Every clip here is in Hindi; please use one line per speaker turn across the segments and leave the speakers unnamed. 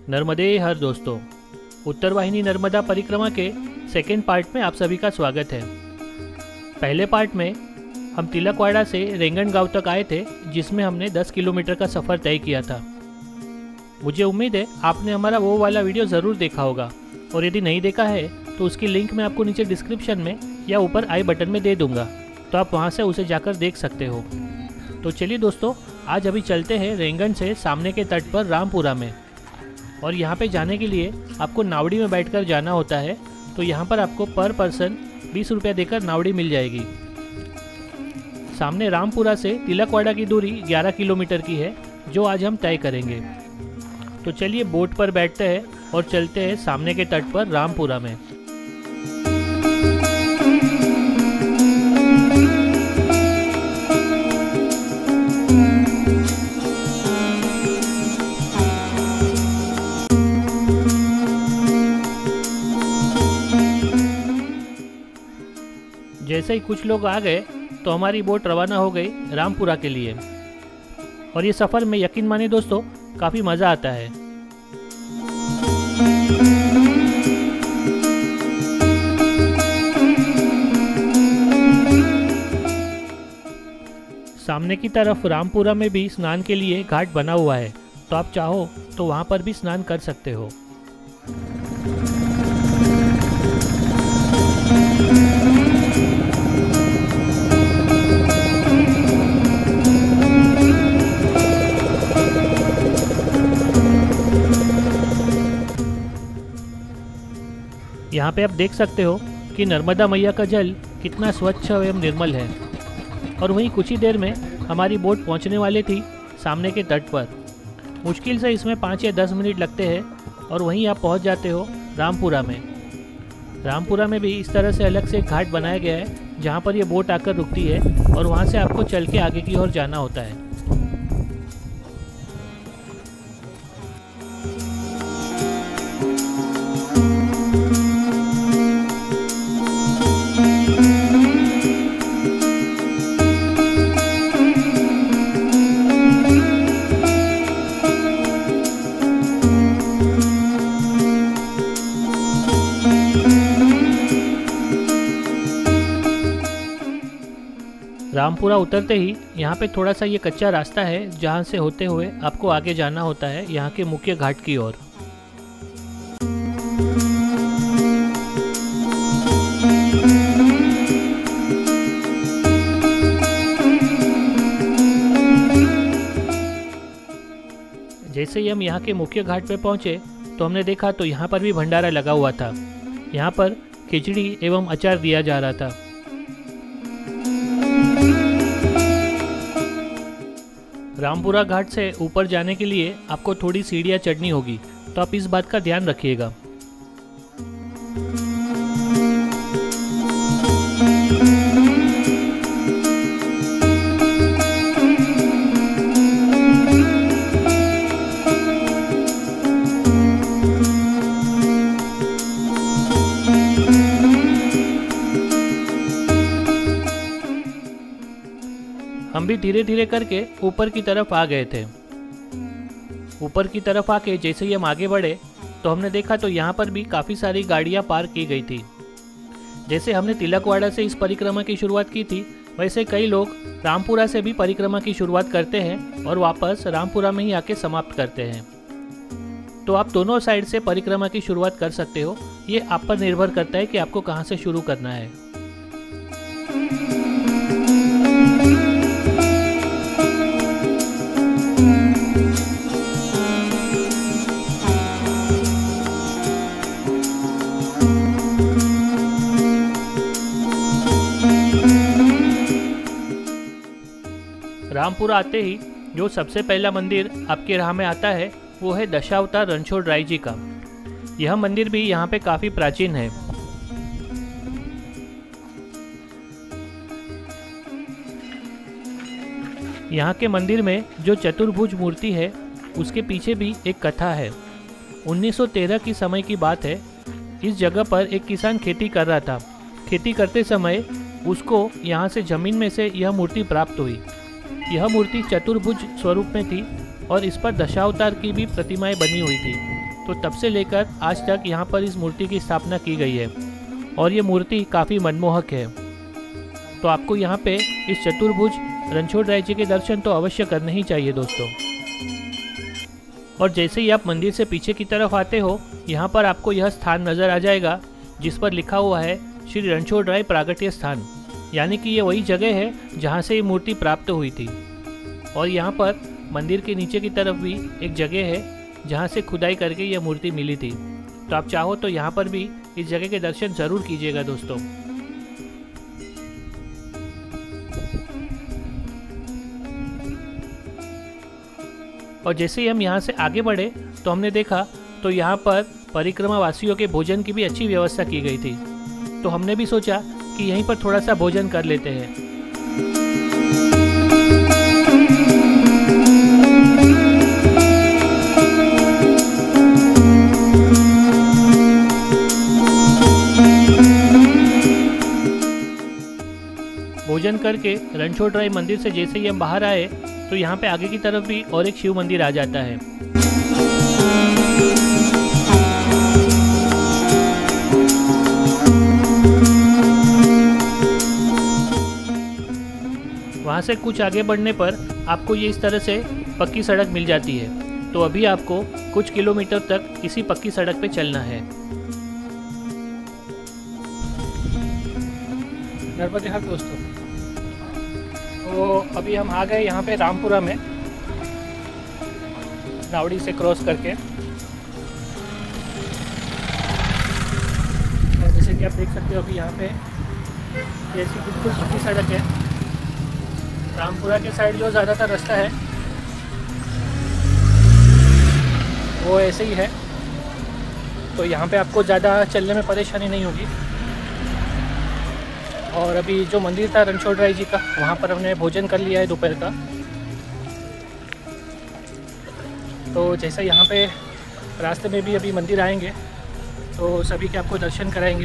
नर्मदे हर दोस्तों, उत्तर वाहिनी नर्मदा परिक्रमा के सेकेंड पार्ट में आप सभी का स्वागत है। पहले पार्ट में हम तिलकवाड़ा से रेंगन गांव तक आए थे, जिसमें हमने 10 किलोमीटर का सफ़र तय किया था। मुझे उम्मीद है आपने हमारा वो वाला वीडियो ज़रूर देखा होगा, और यदि नहीं देखा है तो उसकी लिंक मैं आपको नीचे डिस्क्रिप्शन में या ऊपर आई बटन में दे दूँगा, तो आप वहाँ से उसे जाकर देख सकते हो। तो चलिए दोस्तों, आज अभी चलते हैं रेंगन से सामने के तट पर रामपुरा में, और यहाँ पे जाने के लिए आपको नावड़ी में बैठकर जाना होता है। तो यहाँ पर आपको पर पर्सन 20 रुपया देकर नावड़ी मिल जाएगी। सामने रामपुरा से तिलकवाड़ा की दूरी 11 किलोमीटर की है, जो आज हम तय करेंगे। तो चलिए बोट पर बैठते हैं और चलते हैं सामने के तट पर रामपुरा में। जैसे ही कुछ लोग आ गए तो हमारी बोट रवाना हो गई रामपुरा के लिए, और ये सफ़र में यकीन मानिए दोस्तों काफ़ी मज़ा आता है। सामने की तरफ रामपुरा में भी स्नान के लिए घाट बना हुआ है, तो आप चाहो तो वहाँ पर भी स्नान कर सकते हो। यहाँ पे आप देख सकते हो कि नर्मदा मैया का जल कितना स्वच्छ एवं निर्मल है। और वहीं कुछ ही देर में हमारी बोट पहुँचने वाली थी सामने के तट पर। मुश्किल से इसमें 5 या 10 मिनट लगते हैं, और वहीं आप पहुँच जाते हो रामपुरा में। रामपुरा में भी इस तरह से अलग से एक घाट बनाया गया है, जहाँ पर ये बोट आकर रुकती है, और वहाँ से आपको चल के आगे की ओर जाना होता है। रामपुरा उतरते ही यहाँ पे थोड़ा सा ये कच्चा रास्ता है, जहाँ से होते हुए आपको आगे जाना होता है यहाँ के मुख्य घाट की ओर। जैसे ही हम यहाँ के मुख्य घाट पे पहुँचे तो हमने देखा तो यहाँ पर भी भंडारा लगा हुआ था। यहाँ पर खिचड़ी एवं अचार दिया जा रहा था। रामपुरा घाट से ऊपर जाने के लिए आपको थोड़ी सीढ़ियाँ चढ़नी होगी, तो आप इस बात का ध्यान रखिएगा। हम भी धीरे धीरे करके ऊपर की तरफ आ गए थे। ऊपर की तरफ आके जैसे ही हम आगे बढ़े तो हमने देखा तो यहाँ पर भी काफ़ी सारी गाड़ियाँ पार्क की गई थी। जैसे हमने तिलकवाड़ा से इस परिक्रमा की शुरुआत की थी, वैसे कई लोग रामपुरा से भी परिक्रमा की शुरुआत करते हैं और वापस रामपुरा में ही आके समाप्त करते हैं। तो आप दोनों साइड से परिक्रमा की शुरुआत कर सकते हो, ये आप पर निर्भर करता है कि आपको कहाँ से शुरू करना है। रामपुरा आते ही जो सबसे पहला मंदिर आपके राह में आता है वो है दशावतार रणछोड़ राय जी का। यह मंदिर भी यहाँ पे काफ़ी प्राचीन है। यहाँ के मंदिर में जो चतुर्भुज मूर्ति है उसके पीछे भी एक कथा है। 1913 की समय की बात है। इस जगह पर एक किसान खेती कर रहा था। खेती करते समय उसको यहाँ से जमीन में से यह मूर्ति प्राप्त हुई। यह मूर्ति चतुर्भुज स्वरूप में थी और इस पर दशावतार की भी प्रतिमाएं बनी हुई थी। तो तब से लेकर आज तक यहाँ पर इस मूर्ति की स्थापना की गई है और ये मूर्ति काफ़ी मनमोहक है। तो आपको यहाँ पे इस चतुर्भुज रणछोड़राय जी के दर्शन तो अवश्य करने ही चाहिए दोस्तों। और जैसे ही आप मंदिर से पीछे की तरफ आते हो, यहाँ पर आपको यह स्थान नज़र आ जाएगा जिस पर लिखा हुआ है श्री रणछोड़राय प्रागट्य स्थान, यानी कि ये वही जगह है जहाँ से ये मूर्ति प्राप्त हुई थी। और यहाँ पर मंदिर के नीचे की तरफ भी एक जगह है जहाँ से खुदाई करके यह मूर्ति मिली थी। तो आप चाहो तो यहाँ पर भी इस जगह के दर्शन ज़रूर कीजिएगा दोस्तों। और जैसे ही हम यहाँ से आगे बढ़े तो हमने देखा तो यहाँ पर परिक्रमा वासियों के भोजन की भी अच्छी व्यवस्था की गई थी। तो हमने भी सोचा कि यहीं पर थोड़ा सा भोजन कर लेते हैं। भोजन करके रणछोड़राय मंदिर से जैसे ही हम बाहर आए तो यहाँ पे आगे की तरफ भी और एक शिव मंदिर आ जाता है। वहाँ से कुछ आगे बढ़ने पर आपको ये इस तरह से पक्की सड़क मिल जाती है। तो अभी आपको कुछ किलोमीटर तक इसी पक्की सड़क पे चलना है। नर्मदे हर दोस्तों, तो अभी हम आ गए यहाँ पे रामपुरा में, नावड़ी से क्रॉस करके। और जैसे कि आप देख सकते हो अभी यहाँ पे ऐसी बिल्कुल पक्की सड़क है। रामपुरा के साइड जो ज़्यादातर रास्ता है वो ऐसे ही है, तो यहाँ पे आपको ज़्यादा चलने में परेशानी नहीं होगी। और अभी जो मंदिर था रणछोड़राय जी का, वहाँ पर हमने भोजन कर लिया है दोपहर का। तो जैसे यहाँ पे रास्ते में भी अभी मंदिर आएंगे तो सभी के आपको दर्शन कराएंगे।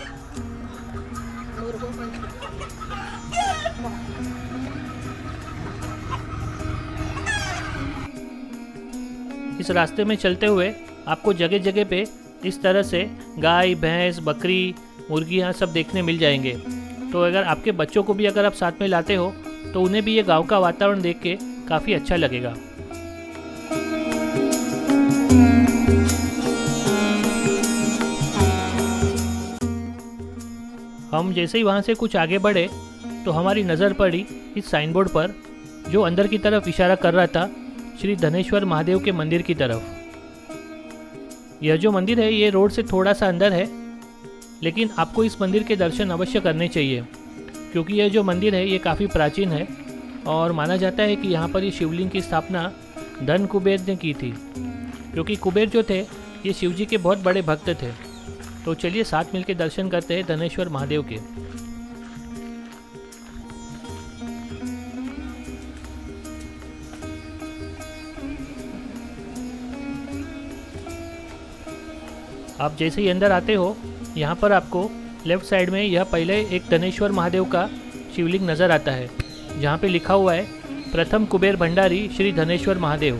इस रास्ते में चलते हुए आपको जगह जगह पे इस तरह से गाय, भैंस, बकरी, मुर्गियाँ सब देखने मिल जाएंगे। तो अगर आपके बच्चों को भी अगर आप साथ में लाते हो तो उन्हें भी ये गांव का वातावरण देख के काफ़ी अच्छा लगेगा। हम जैसे ही वहाँ से कुछ आगे बढ़े तो हमारी नज़र पड़ी इस साइन बोर्ड पर जो अंदर की तरफ इशारा कर रहा था श्री धनेश्वर महादेव के मंदिर की तरफ। यह जो मंदिर है ये रोड से थोड़ा सा अंदर है, लेकिन आपको इस मंदिर के दर्शन अवश्य करने चाहिए क्योंकि यह जो मंदिर है ये काफ़ी प्राचीन है और माना जाता है कि यहाँ पर ये शिवलिंग की स्थापना धन कुबेर ने की थी, क्योंकि कुबेर जो थे ये शिव जी के बहुत बड़े भक्त थे। तो चलिए साथ मिलकर दर्शन करते हैं धनेश्वर महादेव के। आप जैसे ही अंदर आते हो यहाँ पर आपको लेफ्ट साइड में यह पहले एक धनेश्वर महादेव का शिवलिंग नज़र आता है जहाँ पे लिखा हुआ है प्रथम कुबेर भंडारी श्री धनेश्वर महादेव।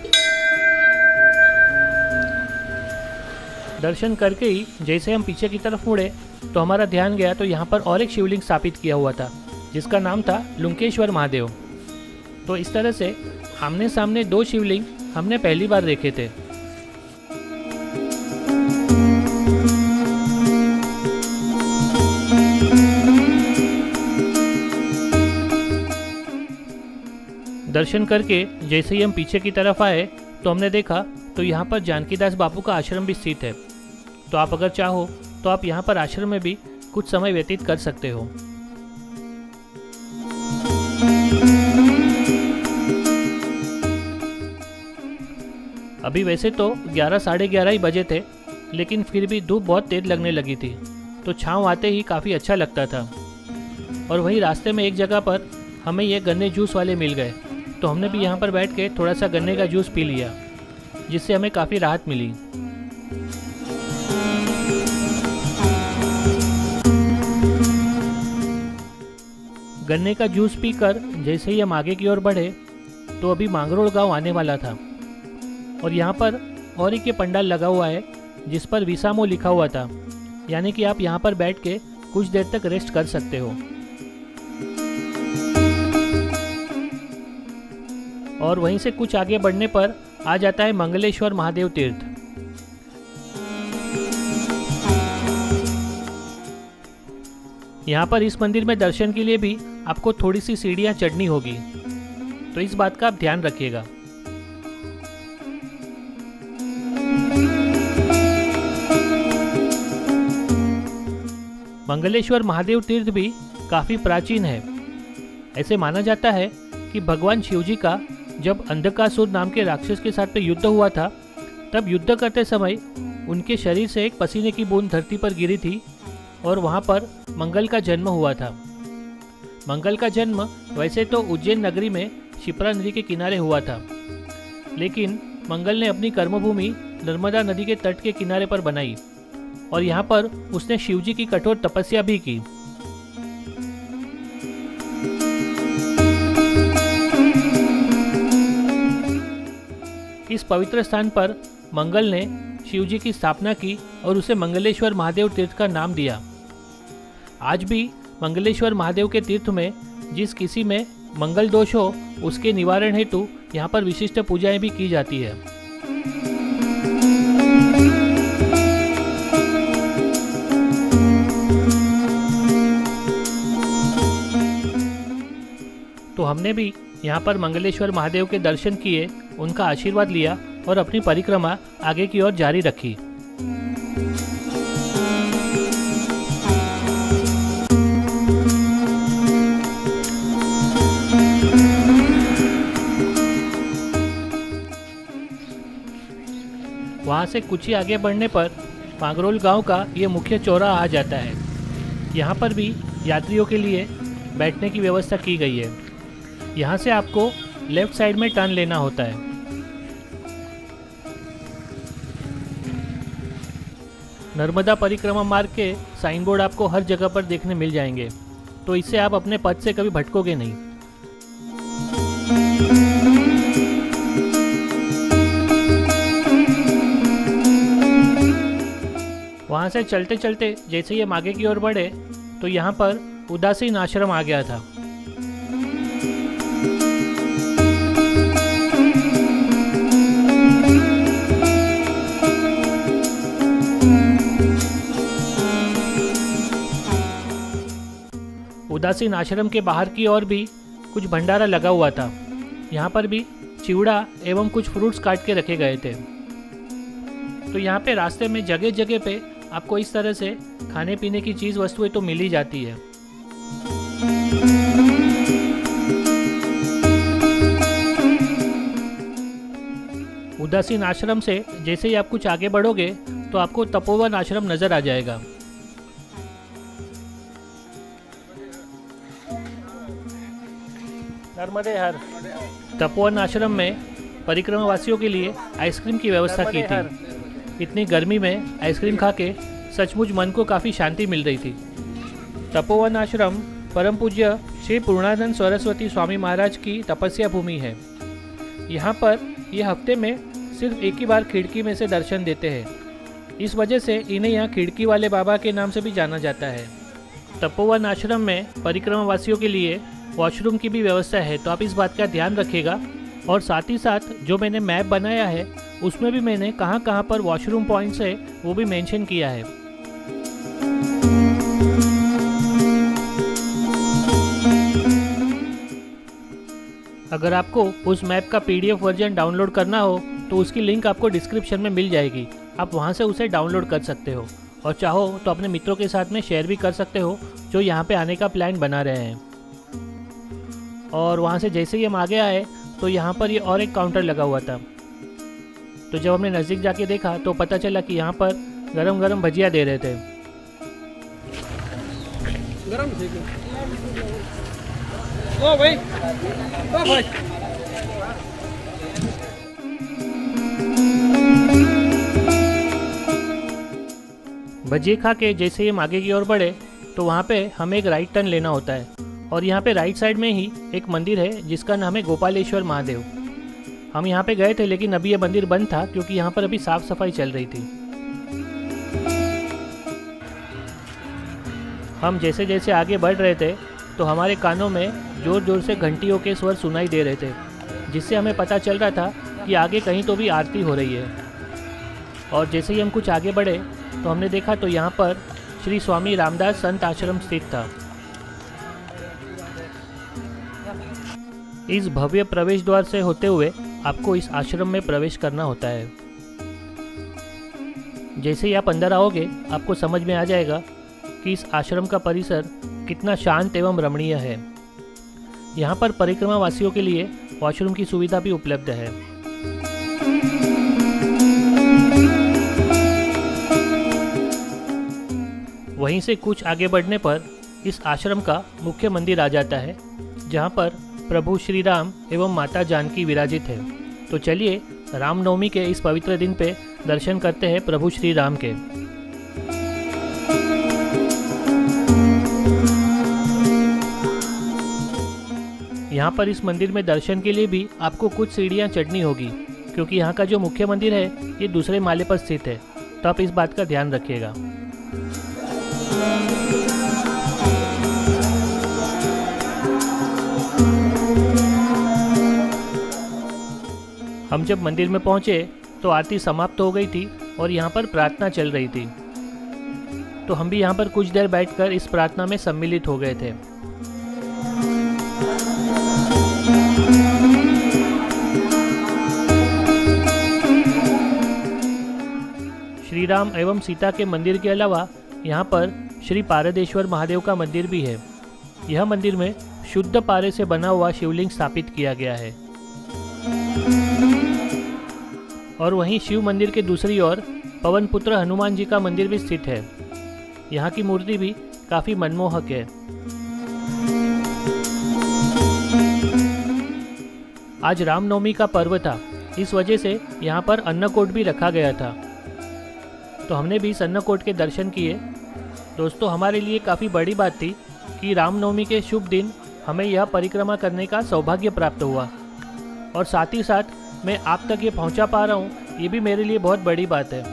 दर्शन करके ही जैसे हम पीछे की तरफ मुड़े तो हमारा ध्यान गया तो यहाँ पर और एक शिवलिंग स्थापित किया हुआ था जिसका नाम था लुंकेश्वर महादेव। तो इस तरह से आमने सामने दो शिवलिंग हमने पहली बार देखे थे। दर्शन करके जैसे ही हम पीछे की तरफ आए तो हमने देखा तो यहाँ पर जानकीदास बापू का आश्रम भी स्थित है। तो आप अगर चाहो तो आप यहाँ पर आश्रम में भी कुछ समय व्यतीत कर सकते हो। अभी वैसे तो 11 साढ़े 11 ही बजे थे, लेकिन फिर भी धूप बहुत तेज लगने लगी थी तो छाँव आते ही काफ़ी अच्छा लगता था। और वहीं रास्ते में एक जगह पर हमें ये गन्ने जूस वाले मिल गए तो हमने भी यहाँ पर बैठ के थोड़ा सा गन्ने का जूस पी लिया जिससे हमें काफ़ी राहत मिली। गन्ने का जूस पीकर जैसे ही हम आगे की ओर बढ़े तो अभी मांगरोल गांव आने वाला था और यहाँ पर और एक ये पंडाल लगा हुआ है जिस पर विसामो लिखा हुआ था, यानी कि आप यहाँ पर बैठ के कुछ देर तक रेस्ट कर सकते हो। और वहीं से कुछ आगे बढ़ने पर आ जाता है मंगलेश्वर महादेव तीर्थ। यहाँ पर इस मंदिर में दर्शन के लिए भी आपको थोड़ी सी सीढ़ियाँ चढ़नी होगी, तो इस बात का आप ध्यान रखिएगा। मंगलेश्वर महादेव तीर्थ भी काफ़ी प्राचीन है। ऐसे माना जाता है कि भगवान शिवजी का जब अंधकासुर नाम के राक्षस के साथ में युद्ध हुआ था, तब युद्ध करते समय उनके शरीर से एक पसीने की बूंद धरती पर गिरी थी और वहाँ पर मंगल का जन्म हुआ था। मंगल का जन्म वैसे तो उज्जैन नगरी में शिप्रा नदी के किनारे हुआ था, लेकिन मंगल ने अपनी कर्मभूमि नर्मदा नदी के तट के किनारे पर बनाई और यहाँ पर उसने शिवजी की कठोर तपस्या भी की। इस पवित्र स्थान पर मंगल ने शिवजी की स्थापना की और उसे मंगलेश्वर महादेव तीर्थ का नाम दिया। आज भी मंगलेश्वर महादेव के तीर्थ में जिस किसी में मंगल दोष हो उसके निवारण हेतु यहाँ पर विशिष्ट पूजाएं भी की जाती है। तो हमने भी यहाँ पर मंगलेश्वर महादेव के दर्शन किए, उनका आशीर्वाद लिया और अपनी परिक्रमा आगे की ओर जारी रखी। वहाँ से कुछ ही आगे बढ़ने पर पांगरोल गांव का ये मुख्य चौराहा आ जाता है। यहाँ पर भी यात्रियों के लिए बैठने की व्यवस्था की गई है। यहाँ से आपको लेफ्ट साइड में टर्न लेना होता है। नर्मदा परिक्रमा मार्ग के साइन बोर्ड आपको हर जगह पर देखने मिल जाएंगे, तो इससे आप अपने पथ से कभी भटकोगे नहीं। वहाँ से चलते चलते जैसे ही हम आगे की ओर बढ़े तो यहाँ पर उदासीन आश्रम आ गया था। उदासीन आश्रम के बाहर की ओर भी कुछ भंडारा लगा हुआ था। यहाँ पर भी चिवड़ा एवं कुछ फ्रूट्स काट के रखे गए थे। तो यहाँ पे रास्ते में जगह जगह पे आपको इस तरह से खाने पीने की चीज़ वस्तुएं तो मिल ही जाती है। उदासीन आश्रम से जैसे ही आप कुछ आगे बढ़ोगे तो आपको तपोवन आश्रम नजर आ जाएगा। नर्मदे हर। तपोवन आश्रम में परिक्रमा वासियों के लिए आइसक्रीम की व्यवस्था की थी। इतनी गर्मी में आइसक्रीम खा के सचमुच मन को काफ़ी शांति मिल रही थी। तपोवन आश्रम परम पूज्य श्री पूर्णानंद सरस्वती स्वामी महाराज की तपस्या भूमि है। यहाँ पर यह हफ्ते में सिर्फ एक ही बार खिड़की में से दर्शन देते हैं। इस वजह से इन्हें यहाँ खिड़की वाले बाबा के नाम से भी जाना जाता है। तपोवन आश्रम में परिक्रमा वासियों के लिए वॉशरूम की भी व्यवस्था है, तो आप इस बात का ध्यान रखिएगा। और साथ ही साथ जो मैंने मैप बनाया है उसमें भी मैंने कहाँ कहाँ पर वॉशरूम पॉइंट्स है वो भी मेंशन किया है। अगर आपको उस मैप का PDF वर्जन डाउनलोड करना हो तो उसकी लिंक आपको डिस्क्रिप्शन में मिल जाएगी। आप वहां से उसे डाउनलोड कर सकते हो और चाहो तो अपने मित्रों के साथ में शेयर भी कर सकते हो जो यहाँ पे आने का प्लान बना रहे हैं। और वहाँ से जैसे ही हम आगे आए तो यहाँ पर ये और एक काउंटर लगा हुआ था। तो जब हमने नज़दीक जाके देखा तो पता चला कि यहाँ पर गरम गरम भजिया दे रहे थे। गरम ओ भाई, ओ भाई। भजिए खा के जैसे ही हम आगे की ओर बढ़े तो वहाँ पे हमें एक राइट टर्न लेना होता है और यहाँ पे राइट साइड में ही एक मंदिर है जिसका नाम है गोपालेश्वर महादेव। हम यहाँ पे गए थे, लेकिन अभी ये मंदिर बंद था क्योंकि यहाँ पर अभी साफ सफाई चल रही थी। हम जैसे जैसे आगे बढ़ रहे थे तो हमारे कानों में ज़ोर ज़ोर से घंटियों के स्वर सुनाई दे रहे थे, जिससे हमें पता चल रहा था कि आगे कहीं तो भी आरती हो रही है। और जैसे ही हम कुछ आगे बढ़े तो हमने देखा तो यहाँ पर श्री स्वामी रामदास संत आश्रम स्थित था। इस भव्य प्रवेश द्वार से होते हुए आपको इस आश्रम में प्रवेश करना होता है। जैसे ही आप अंदर आओगे आपको समझ में आ जाएगा कि इस आश्रम का परिसर कितना शांत एवं रमणीय है। यहाँ पर परिक्रमा वासियों के लिए वॉशरूम की सुविधा भी उपलब्ध है। वहीं से कुछ आगे बढ़ने पर इस आश्रम का मुख्य मंदिर आ जाता है, जहाँ पर प्रभु श्री राम एवं माता जानकी विराजित है। तो चलिए रामनवमी के इस पवित्र दिन पे दर्शन करते हैं प्रभु श्री राम के। यहाँ पर इस मंदिर में दर्शन के लिए भी आपको कुछ सीढ़ियाँ चढ़नी होगी, क्योंकि यहाँ का जो मुख्य मंदिर है ये दूसरे माले पर स्थित है। तो आप इस बात का ध्यान रखिएगा। हम जब मंदिर में पहुँचे तो आरती समाप्त हो गई थी और यहाँ पर प्रार्थना चल रही थी। तो हम भी यहाँ पर कुछ देर बैठकर इस प्रार्थना में सम्मिलित हो गए थे। श्री राम एवं सीता के मंदिर के अलावा यहाँ पर श्री पारदेश्वर महादेव का मंदिर भी है। यह मंदिर में शुद्ध पारे से बना हुआ शिवलिंग स्थापित किया गया है। और वहीं शिव मंदिर के दूसरी ओर पवन पुत्र हनुमान जी का मंदिर भी स्थित है। यहाँ की मूर्ति भी काफी मनमोहक है। आज रामनवमी का पर्व था, इस वजह से यहाँ पर अन्नकूट भी रखा गया था। तो हमने भी इस अन्नकूट के दर्शन किए। दोस्तों, हमारे लिए काफ़ी बड़ी बात थी कि रामनवमी के शुभ दिन हमें यह परिक्रमा करने का सौभाग्य प्राप्त हुआ, और साथ ही साथ मैं आप तक ये पहुंचा पा रहा हूँ, ये भी मेरे लिए बहुत बड़ी बात है।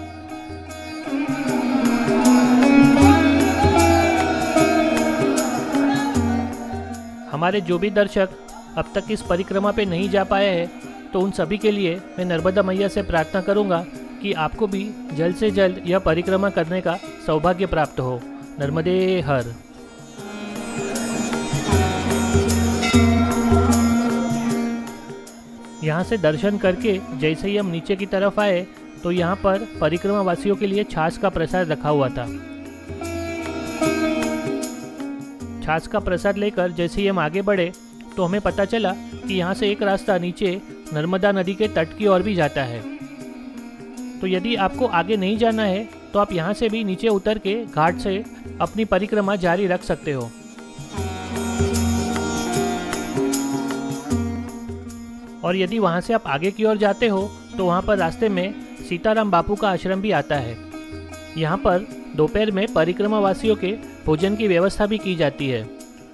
हमारे जो भी दर्शक अब तक इस परिक्रमा पे नहीं जा पाए हैं, तो उन सभी के लिए मैं नर्मदा मैया से प्रार्थना करूंगा कि आपको भी जल्द से जल्द यह परिक्रमा करने का सौभाग्य प्राप्त हो। नर्मदे हर। यहाँ से दर्शन करके जैसे ही हम नीचे की तरफ आए तो यहाँ पर परिक्रमा वासियों के लिए छाछ का प्रसाद रखा हुआ था। छाछ का प्रसाद लेकर जैसे ही हम आगे बढ़े तो हमें पता चला कि यहाँ से एक रास्ता नीचे नर्मदा नदी के तट की ओर भी जाता है। तो यदि आपको आगे नहीं जाना है तो आप यहाँ से भी नीचे उतर के घाट से अपनी परिक्रमा जारी रख सकते हो। और यदि वहाँ से आप आगे की ओर जाते हो तो वहाँ पर रास्ते में सीताराम बापू का आश्रम भी आता है। यहाँ पर दोपहर में परिक्रमा वासियों के भोजन की व्यवस्था भी की जाती है।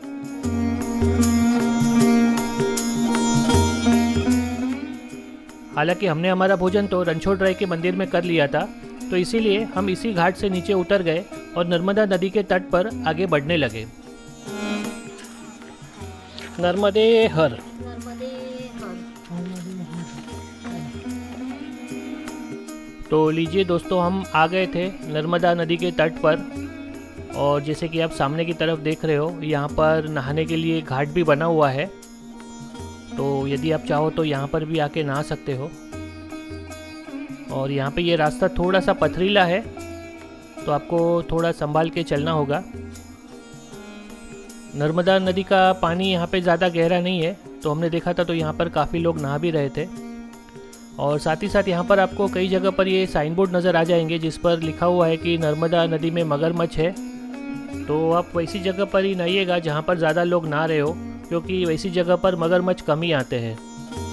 हालांकि हमने हमारा भोजन तो रणछोड़ राय के मंदिर में कर लिया था, तो इसीलिए हम इसी घाट से नीचे उतर गए और नर्मदा नदी के तट पर आगे बढ़ने लगे। नर्मदे हर। तो लीजिए दोस्तों, हम आ गए थे नर्मदा नदी के तट पर, और जैसे कि आप सामने की तरफ देख रहे हो, यहाँ पर नहाने के लिए घाट भी बना हुआ है। तो यदि आप चाहो तो यहाँ पर भी आके नहा सकते हो। और यहाँ पे ये रास्ता थोड़ा सा पथरीला है, तो आपको थोड़ा संभाल के चलना होगा। नर्मदा नदी का पानी यहाँ पे ज़्यादा गहरा नहीं है, तो हमने देखा था तो यहाँ पर काफ़ी लोग नहा भी रहे थे। और साथ ही साथ यहाँ पर आपको कई जगह पर ये साइन बोर्ड नज़र आ जाएंगे जिस पर लिखा हुआ है कि नर्मदा नदी में मगरमच्छ है। तो आप वैसी जगह पर ही नहाइएगा जहाँ पर ज़्यादा लोग नहा रहे हो, क्योंकि वैसी जगह पर मगरमच्छ कम ही आते हैं।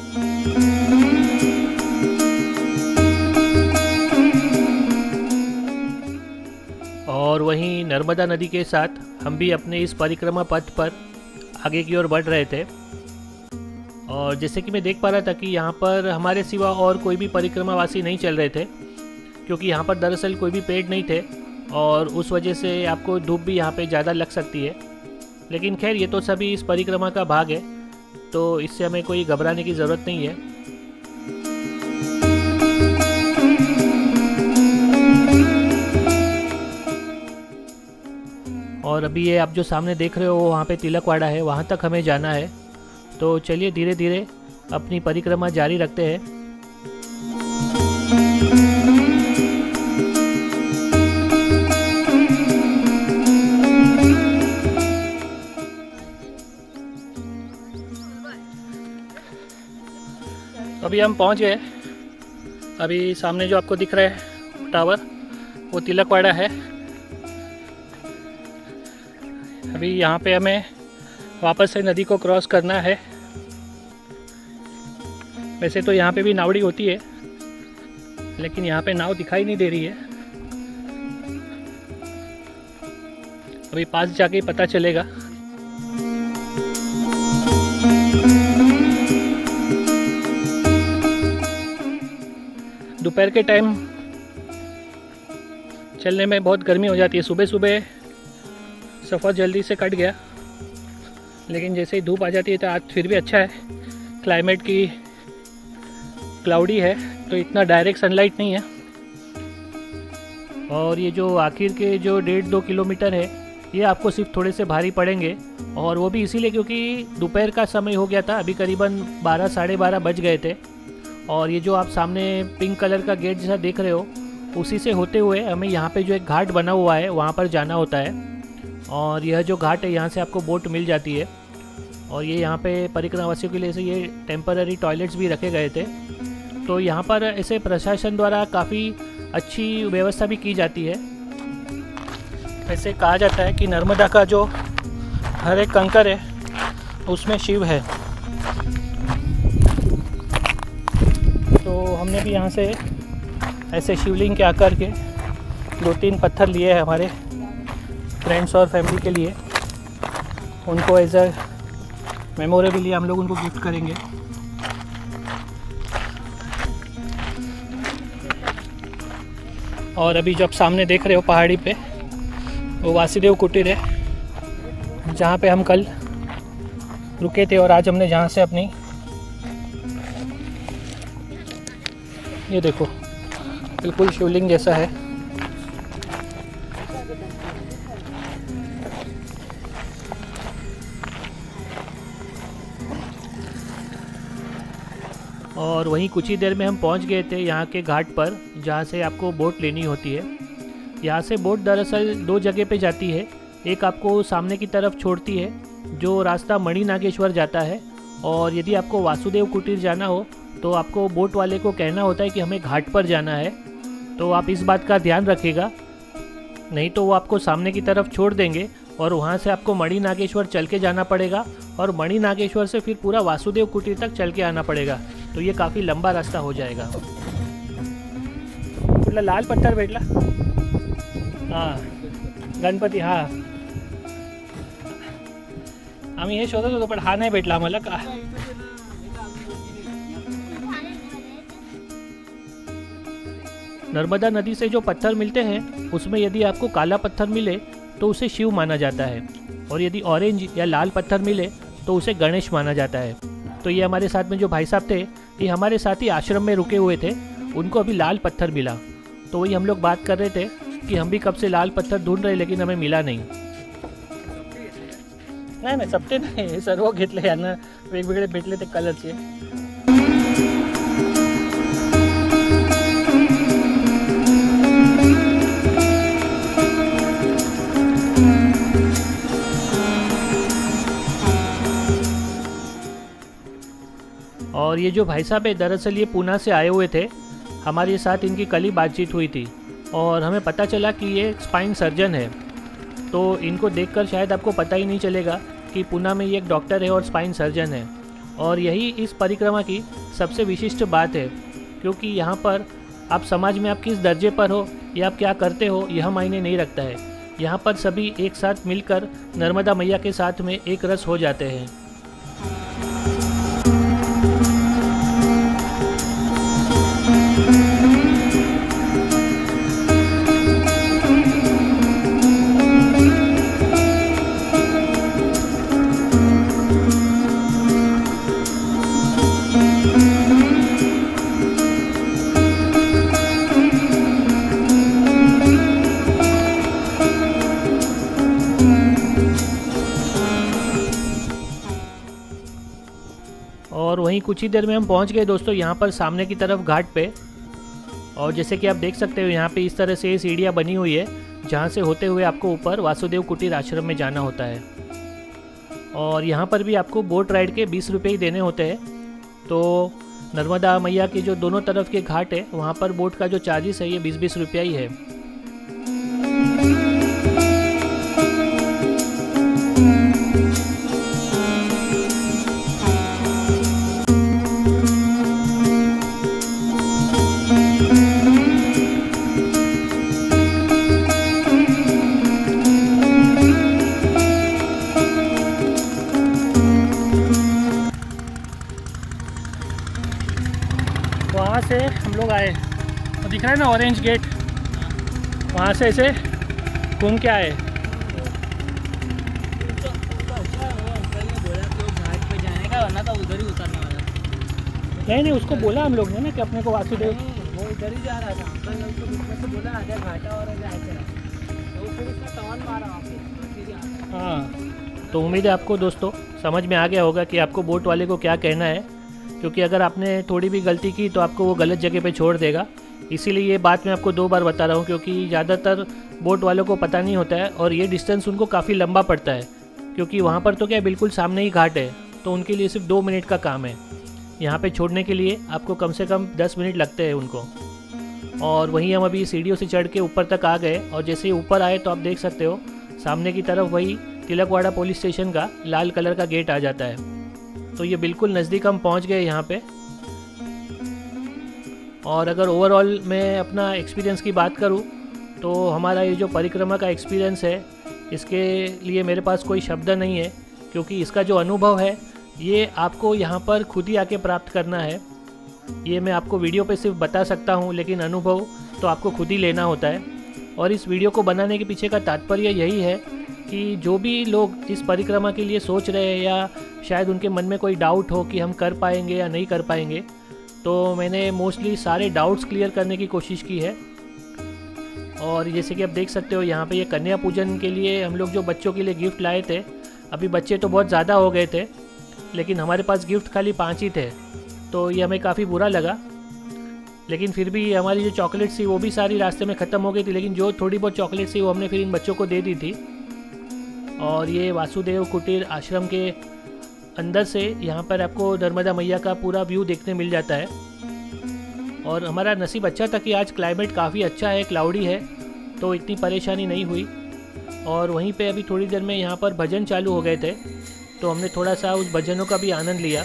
और वहीं नर्मदा नदी के साथ हम भी अपने इस परिक्रमा पथ पर आगे की ओर बढ़ रहे थे। और जैसे कि मैं देख पा रहा था कि यहाँ पर हमारे सिवा और कोई भी परिक्रमावासी नहीं चल रहे थे, क्योंकि यहाँ पर दरअसल कोई भी पेड़ नहीं थे और उस वजह से आपको धूप भी यहाँ पे ज़्यादा लग सकती है। लेकिन खैर ये तो सभी इस परिक्रमा का भाग है, तो इससे हमें कोई घबराने की ज़रूरत नहीं है। और अभी ये आप जो सामने देख रहे हो वहाँ पे तिलकवाड़ा है, वहाँ तक हमें जाना है। तो चलिए धीरे धीरे अपनी परिक्रमा जारी रखते हैं। अभी हम पहुँच गए। अभी सामने जो आपको दिख रहा है टावर, वो तिलकवाड़ा है। अभी यहाँ पे हमें वापस से नदी को क्रॉस करना है। वैसे तो यहाँ पे भी नावड़ी होती है, लेकिन यहाँ पे नाव दिखाई नहीं दे रही है। अभी पास जाके पता चलेगा। दोपहर के टाइम चलने में बहुत गर्मी हो जाती है। सुबह सुबह सफ़र जल्दी से कट गया, लेकिन जैसे ही धूप आ जाती है तो आज फिर भी अच्छा है। क्लाइमेट की क्लाउडी है तो इतना डायरेक्ट सनलाइट नहीं है। और ये जो आखिर के जो 1.5-2 किलोमीटर है, ये आपको सिर्फ थोड़े से भारी पड़ेंगे, और वो भी इसीलिए क्योंकि दोपहर का समय हो गया था। अभी करीबन 12 साढ़े 12 बज गए थे। और ये जो आप सामने पिंक कलर का गेट जैसा देख रहे हो, उसी से होते हुए हमें यहाँ पे जो एक घाट बना हुआ है वहाँ पर जाना होता है। और यह जो घाट है, यहाँ से आपको बोट मिल जाती है। और ये यहाँ पे परिक्रमावासियों के लिए से ये टेम्पररी टॉयलेट्स भी रखे गए थे। तो यहाँ पर ऐसे प्रशासन द्वारा काफ़ी अच्छी व्यवस्था भी की जाती है। वैसे कहा जाता है कि नर्मदा का जो हर एक कंकर है उसमें शिव है। तो हमने भी यहाँ से ऐसे शिवलिंग के आकार के 2-3 पत्थर लिए हैं हमारे फ्रेंड्स और फैमिली के लिए। उनको एज अ मेमोरेबली हम लोग उनको गिफ्ट करेंगे। और अभी जो आप सामने देख रहे हो पहाड़ी पे, वो वासुदेव कुटीर है, जहाँ पे हम कल रुके थे। और आज हमने जहाँ से अपनी, ये देखो बिल्कुल शिवलिंग जैसा है। और वहीं कुछ ही देर में हम पहुंच गए थे यहाँ के घाट पर, जहाँ से आपको बोट लेनी होती है। यहाँ से बोट दरअसल 2 जगह पे जाती है। एक आपको सामने की तरफ छोड़ती है, जो रास्ता मणिनागेश्वर जाता है। और यदि आपको वासुदेव कुटीर जाना हो तो आपको बोट वाले को कहना होता है कि हमें घाट पर जाना है। तो आप इस बात का ध्यान रखिएगा, नहीं तो वो आपको सामने की तरफ छोड़ देंगे और वहाँ से आपको मणिनागेश्वर चल के जाना पड़ेगा। और मणिनागेश्वर से फिर पूरा वासुदेव कुटीर तक चल के आना पड़ेगा। तो ये काफ़ी लंबा रास्ता हो जाएगा। कुठला लाल पत्थर भेटला? हाँ, गणपती। हाँ, आम्ही हे शोधत होतो पण हा नाही भेटला आम्हाला का। नर्मदा नदी से जो पत्थर मिलते हैं उसमें यदि आपको काला पत्थर मिले तो उसे शिव माना जाता है, और यदि ऑरेंज या लाल पत्थर मिले तो उसे गणेश माना जाता है। तो ये हमारे साथ में जो भाई साहब थे, ये हमारे साथ ही आश्रम में रुके हुए थे। उनको अभी लाल पत्थर मिला, तो वही हम लोग बात कर रहे थे कि हम भी कब से लाल पत्थर ढूंढ रहे, लेकिन हमें मिला नहीं। नाही सप्ते नाही, सर्व घेतले यांना वेगवेगळे भेटले ते कलरचे। और ये जो भाई साहब है, दरअसल ये पूना से आए हुए थे। हमारे साथ इनकी कल ही बातचीत हुई थी और हमें पता चला कि ये स्पाइन सर्जन है। तो इनको देखकर शायद आपको पता ही नहीं चलेगा कि पूना में ये एक डॉक्टर है और स्पाइन सर्जन है। और यही इस परिक्रमा की सबसे विशिष्ट बात है, क्योंकि यहाँ पर आप समाज में आप किस दर्जे पर हो या आप क्या करते हो यह मायने नहीं रखता है। यहाँ पर सभी एक साथ मिलकर नर्मदा मैया के साथ में एक रस हो जाते हैं। वहीं कुछ ही देर में हम पहुंच गए दोस्तों यहाँ पर सामने की तरफ घाट पे। और जैसे कि आप देख सकते हो यहाँ पे इस तरह से सीढ़ियाँ बनी हुई है जहाँ से होते हुए आपको ऊपर वासुदेव कुटीर आश्रम में जाना होता है। और यहाँ पर भी आपको बोट राइड के 20 रुपये ही देने होते हैं। तो नर्मदा मैया के जो दोनों तरफ के घाट है वहाँ पर बोट का जो चार्जेस है ये 20-20 रुपया ही है। वहाँ से हम लोग आए, तो दिख रहा है ना ऑरेंज गेट, वहाँ से ऐसे घूम के आए।
उधर ही उतरने वाला।
नहीं उसको बोला हम लोग ने ना कि अपने को वासुदेव,
वो इधर ही जा रहा था अंकल ने उसको बीच में से बोला आजा घाटा और जाए तो फिर उसने टर्न मारा वहाँ पे।
हाँ तो उम्मीद है आपको दोस्तों समझ में आ गया होगा कि आपको बोट वाले को क्या कहना है, क्योंकि अगर आपने थोड़ी भी गलती की तो आपको वो गलत जगह पे छोड़ देगा। इसीलिए ये बात मैं आपको 2 बार बता रहा हूँ, क्योंकि ज़्यादातर बोट वालों को पता नहीं होता है और ये डिस्टेंस उनको काफ़ी लंबा पड़ता है, क्योंकि वहाँ पर तो क्या बिल्कुल सामने ही घाट है, तो उनके लिए सिर्फ 2 मिनट का काम है। यहाँ पे छोड़ने के लिए आपको कम से कम 10 मिनट लगते हैं उनको। और वहीं हम अभी सीढ़ियों से चढ़ के ऊपर तक आ गए, और जैसे ही ऊपर आए तो आप देख सकते हो सामने की तरफ वही तिलकवाड़ा पुलिस स्टेशन का लाल कलर का गेट आ जाता है। तो ये बिल्कुल नज़दीक हम पहुँच गए यहाँ पे। और अगर ओवरऑल मैं अपना एक्सपीरियंस की बात करूँ तो हमारा ये जो परिक्रमा का एक्सपीरियंस है इसके लिए मेरे पास कोई शब्द नहीं है, क्योंकि इसका जो अनुभव है ये आपको यहाँ पर खुद ही आके प्राप्त करना है। ये मैं आपको वीडियो पे सिर्फ बता सकता हूँ, लेकिन अनुभव तो आपको खुद ही लेना होता है। और इस वीडियो को बनाने के पीछे का तात्पर्य यही है कि जो भी लोग इस परिक्रमा के लिए सोच रहे हैं या शायद उनके मन में कोई डाउट हो कि हम कर पाएंगे या नहीं कर पाएंगे, तो मैंने मोस्टली सारे डाउट्स क्लियर करने की कोशिश की है। और जैसे कि आप देख सकते हो यहाँ पे ये कन्या पूजन के लिए हम लोग जो बच्चों के लिए गिफ्ट लाए थे, अभी बच्चे तो बहुत ज़्यादा हो गए थे लेकिन हमारे पास गिफ्ट खाली 5 ही थे, तो ये हमें काफ़ी बुरा लगा। लेकिन फिर भी हमारी जो चॉकलेट्स थी वो भी सारी रास्ते में ख़त्म हो गई थी, लेकिन जो थोड़ी बहुत चॉकलेट्स थी वो हमने फिर इन बच्चों को दे दी थी। और ये वासुदेव कुटीर आश्रम के अंदर से यहाँ पर आपको नर्मदा मैया का पूरा व्यू देखने मिल जाता है। और हमारा नसीब अच्छा था कि आज क्लाइमेट काफ़ी अच्छा है, क्लाउडी है, तो इतनी परेशानी नहीं हुई। और वहीं पे अभी थोड़ी देर में यहाँ पर भजन चालू हो गए थे, तो हमने थोड़ा सा उस भजनों का भी आनंद लिया।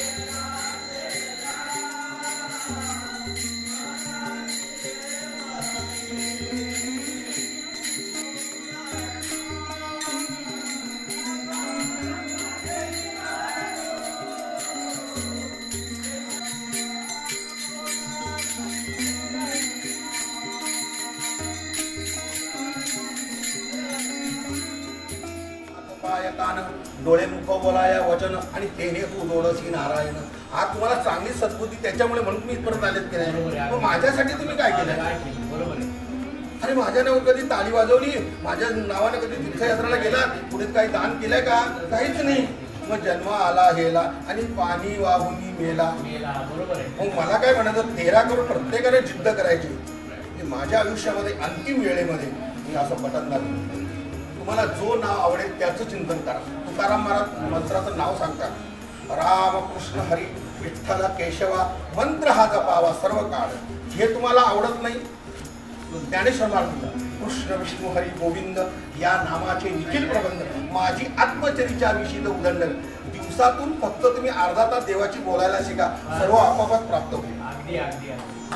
डोळे मुख बोलाया वचन आणि तेने तू जोडसी नारायण। आज तुम्हाला चांगली सद्बुद्धी त्याच्यामुळे म्हणून तुम्ही इथपर्यंत आलेत की नाही, मग माझ्यासाठी तुम्ही काय केलं? अरे माझ्या नावावर कधी ताली वाजवली, माझ्या नावाने कधी तीर्थयात्रेला गेला, पुढे काही दान केलंय का? काहीच नाही। मग जन्म आला हेला आणि पाणी वाहून मेला। मग मला काय म्हणायचं, 13 करून प्रत्येकाने जिद्द करायची। माझ्या आयुष्यामध्ये अंतिम वेळेमध्ये मी असं बटन दाबलं, तुम्हाला जो नाव आवडेल त्याचं चिंतन करा। तुकाराम महाराज मंत्राचं नाव सांगतात, राम कृष्ण हरी विठ्ठल केशवा मंत्र हा जपावा सर्व काळ। हे तुम्हाला आवडत नाही, ज्ञानेश्वर महाराज कृष्ण विष्णू हरी गोविंद या नामाचे निखिल प्रबंध माझी आत्मचरित्रा विषयी उदंडन। दिवसातून फक्त तुम्ही अर्धा तास देवाची बोलायला शिका, सर्व आपोआप प्राप्त होईल।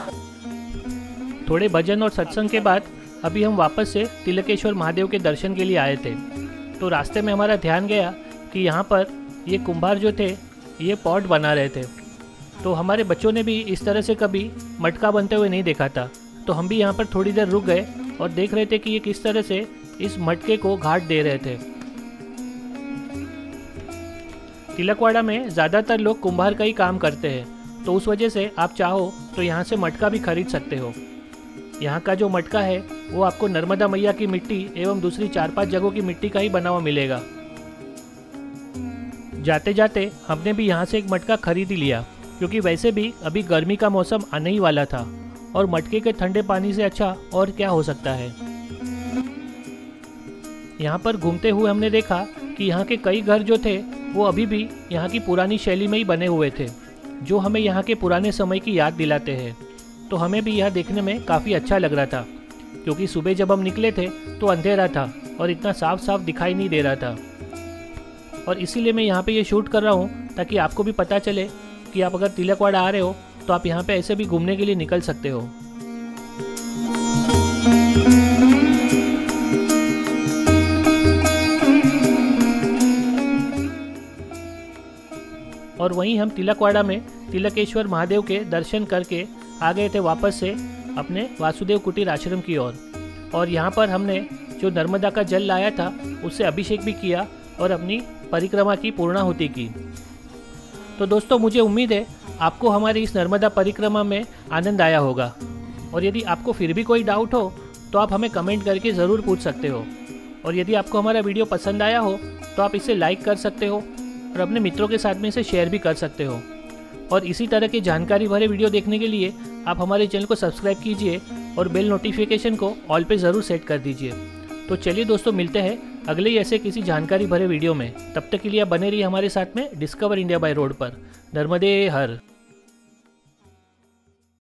थोड़े भजन और सत्संग के बाद अभी हम वापस से तिलकेश्वर महादेव के दर्शन के लिए आए थे। तो रास्ते में हमारा ध्यान गया कि यहाँ पर ये कुंभार जो थे ये पॉट बना रहे थे। तो हमारे बच्चों ने भी इस तरह से कभी मटका बनते हुए नहीं देखा था, तो हम भी यहाँ पर थोड़ी देर रुक गए और देख रहे थे कि ये किस तरह से इस मटके को घाट दे रहे थे। तिलकवाड़ा में ज़्यादातर लोग कुंभार का ही काम करते हैं, तो उस वजह से आप चाहो तो यहाँ से मटका भी खरीद सकते हो। यहाँ का जो मटका है वो आपको नर्मदा मैया की मिट्टी एवं दूसरी 4-5 जगहों की मिट्टी का ही बना हुआ मिलेगा। जाते जाते हमने भी यहाँ से एक मटका खरीद ही लिया, क्योंकि वैसे भी अभी गर्मी का मौसम आने ही वाला था और मटके के ठंडे पानी से अच्छा और क्या हो सकता है। यहाँ पर घूमते हुए हमने देखा कि यहाँ के कई घर जो थे वो अभी भी यहाँ की पुरानी शैली में ही बने हुए थे, जो हमें यहाँ के पुराने समय की याद दिलाते हैं। तो हमें भी यह देखने में काफ़ी अच्छा लग रहा था, क्योंकि सुबह जब हम निकले थे तो अंधेरा था और इतना साफ साफ दिखाई नहीं दे रहा था। और इसीलिए मैं यहाँ पे ये शूट कर रहा हूँ ताकि आपको भी पता चले कि आप अगर तिलकवाड़ा आ रहे हो तो आप यहाँ पे ऐसे भी घूमने के लिए निकल सकते हो। और वहीं हम तिलकवाड़ा में तिलकेश्वर महादेव के दर्शन करके आ गए थे वापस से अपने वासुदेव कुटीर आश्रम की ओर। और यहाँ पर हमने जो नर्मदा का जल लाया था उससे अभिषेक भी किया और अपनी परिक्रमा की पूर्णाहुति की। तो दोस्तों, मुझे उम्मीद है आपको हमारी इस नर्मदा परिक्रमा में आनंद आया होगा। और यदि आपको फिर भी कोई डाउट हो तो आप हमें कमेंट करके ज़रूर पूछ सकते हो। और यदि आपको हमारा वीडियो पसंद आया हो तो आप इसे लाइक कर सकते हो और अपने मित्रों के साथ में इसे शेयर भी कर सकते हो। और इसी तरह की जानकारी भरे वीडियो देखने के लिए आप हमारे चैनल को सब्सक्राइब कीजिए और बेल नोटिफिकेशन को ऑल पे ज़रूर सेट कर दीजिए। तो चलिए दोस्तों, मिलते हैं अगले ही ऐसे किसी जानकारी भरे वीडियो में। तब तक के लिए बने रहिए हमारे साथ में डिस्कवर इंडिया बाय रोड पर। नर्मदे हर।